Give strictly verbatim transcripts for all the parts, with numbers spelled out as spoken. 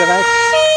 wieder weg.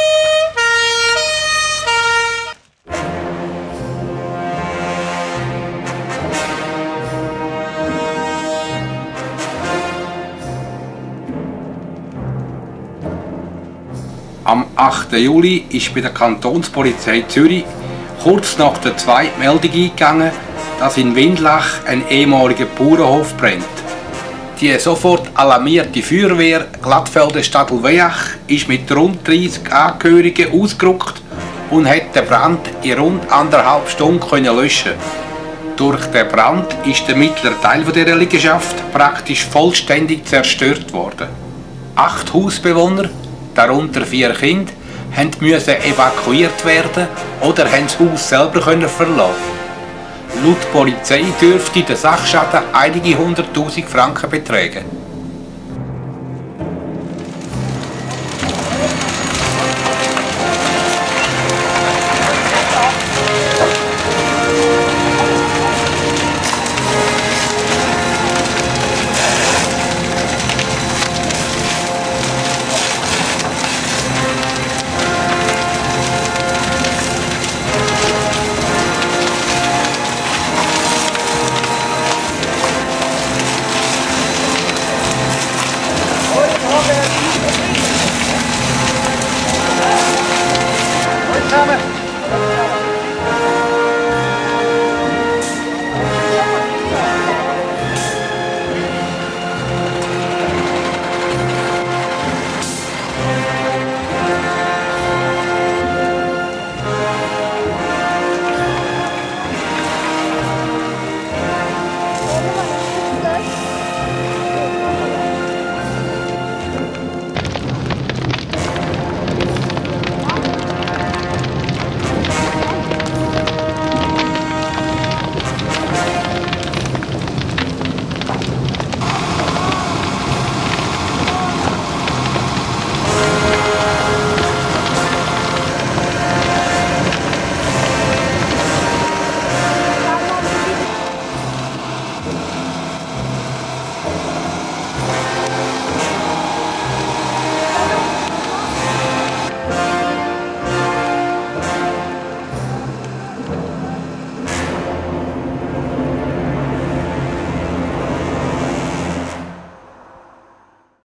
Am achten Juli ist bei der Kantonspolizei Zürich kurz nach der zweiten Meldung eingegangen, dass in Windlach ein ehemaliger Bauernhof brennt. Die sofort alarmierte Feuerwehr Glattfelder Stadl-Weach ist mit rund dreißig Angehörigen ausgerückt und hat den Brand in rund anderthalb Stunden löschen können. Durch den Brand ist der mittlere Teil dieser Liegenschaft praktisch vollständig zerstört worden. Acht Hausbewohner, darunter vier Kinder, mussten evakuiert werden oder haben das Haus selber verlassen. Laut Polizei dürfte der Sachschaden einige hunderttausend Franken betragen.